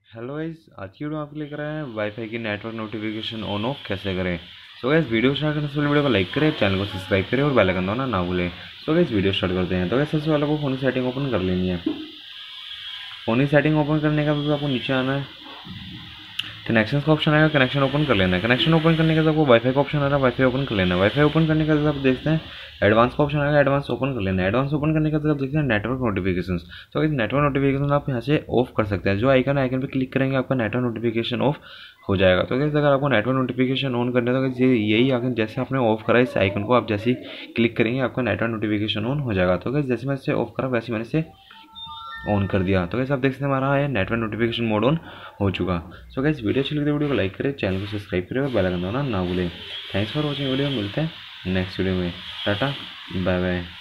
Hello guys, आज की video आपको लेकर आए हैं वाईफाई की नेटवर्क नोटिफिकेशन ऑन ऑफ कैसे करें। सो गाइस, वीडियो स्टार्ट करने से पहले वीडियो को लाइक करें, चैनल को सब्सक्राइब करें और बेल आइकन दबाना ना भूलें। सो गाइस, वीडियो स्टार्ट करते हैं। तो गाइस, सबसे पहले आपको फोन की सेटिंग ओपन कर लेनी है। फोन की सेटिंग ओपन करने का बाद आपको नीचे आना है, कनेक्शन का ऑप्शन आएगा, कनेक्शन ओपन कर लेना है। कनेक्शन ओपन करने के बाद आपको वाईफाई का ऑप्शन आ रहा है, वाईफाई ओपन कर लेना है। वाईफाई ओपन करने के बाद आप देखते हैं एडवांस का ऑप्शन आएगा, एडवांस ओपन कर लेना है। एडवांस ओपन करने के बाद आप देखते हैं नेटवर्क नोटिफिकेशंस। तो इस नेटवर्क नोटिफिकेशन आप यहाँ से ऑफ कर सकते हैं। जो आइकन है, आइकन पे क्लिक करेंगे आपका नेटवर्क नोटिफिकेशन ऑफ हो जाएगा। तो अगर आपको नेटवर्क नोटिफिकेशन ऑन करना है तो यही आइकन जैसे आपने ऑफ करा, इस आइकन को आप जैसे ही क्लिक करेंगे आपका नेटवर्क नोटिफिकेशन ऑन हो जाएगा। तो जैसे मैंने इसे ऑफ करा वैसे मैंने इसे ऑन कर दिया। तो कैसे आप देख सकते हैं हमारा है नेटवर्क नोटिफिकेशन मोड ऑन हो चुका। सो गाइस, वीडियो अच्छी लगी तो वीडियो को लाइक करें, चैनल को सब्सक्राइब करें और बेल आइकन दबाना ना भूलें। थैंक्स फॉर वॉचिंग वीडियो, मिलते हैं नेक्स्ट वीडियो में। Tata, bye bye.